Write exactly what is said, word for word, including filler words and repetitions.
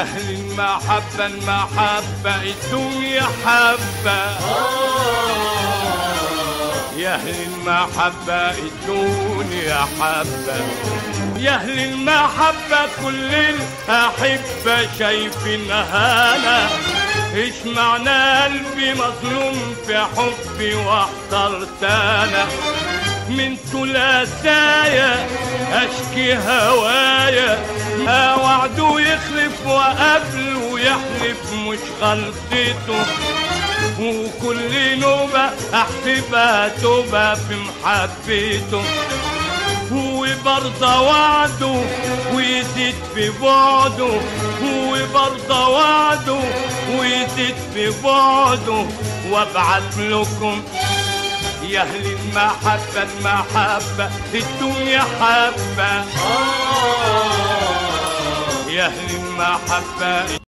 يا أهل المحبة المحبة الدنيا حبة، يا أهل المحبة الدنيا حبة، يا أهل المحبة كل الأحبة شايفينها أنا، إيش معنى قلبي مظلوم في حبي واحترت أنا، من ثلاثايا أشكي هوايا، وعده يخلف وقبله يحلف مش غلطته، وكل نوبة أحسبها توبة في محبته، وبرضى وعده ويزيد في بعده، وبرضى وعده ويزيد في بعده، وابعت لكم يا أهل المحبة المحبة الدنيا حبة، يا أهل المحبة